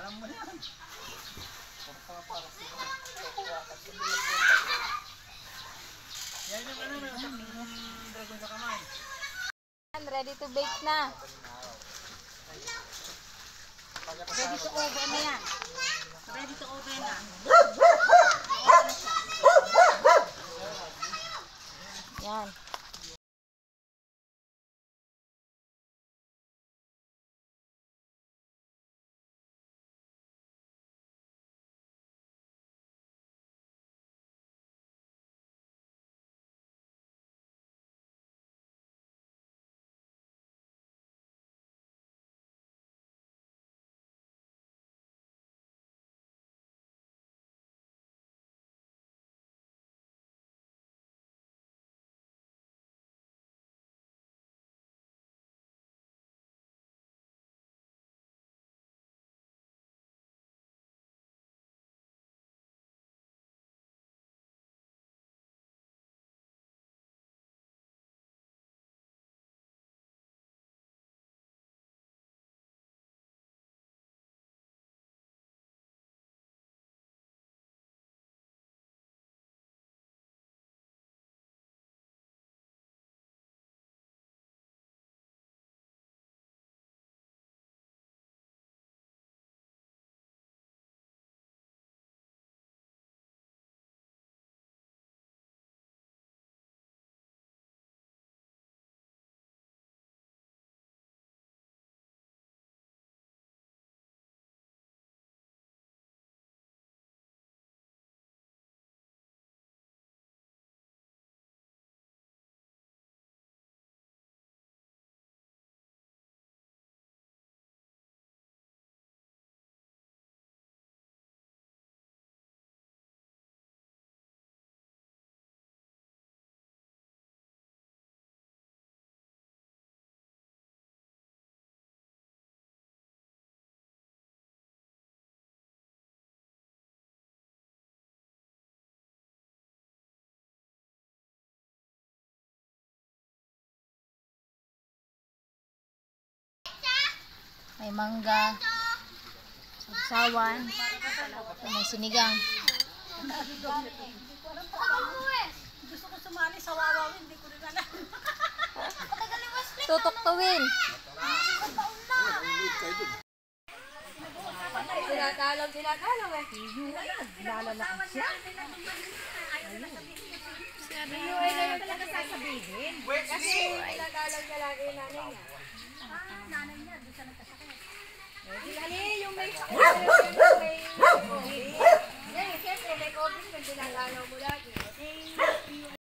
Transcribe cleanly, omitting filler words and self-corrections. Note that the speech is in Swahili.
Alam mo yan. Yan yung ano na, dragon sa kamay. Ready to bake na. Ready to oven na yan. Ready to oven na. Yan. May mangga, sabsawan, may sinigang. Gusto ko sumali sa wawaw, hindi ko rin alam. Tutuktuin. Tinatalaw eh. Lalalakas siya. Iyo ay ngayon talaga sasabihin. Kasi tinatalaw niya lagi yung nanay niya. Nanay niya, doon siya nagkasakit. Yung may sakit, yung may COVID. Siyempre may COVID, kung tinatalaw mo lagi.